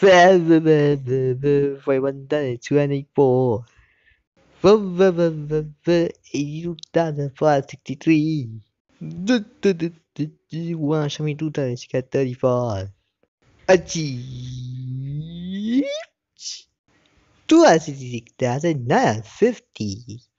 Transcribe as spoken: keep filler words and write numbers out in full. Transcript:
forty-one twenty-four. eighty-two thousand four hundred sixty-three. One show me two times, you got thirty-five. Achieve two hundred sixty-six thousand nine hundred fifty.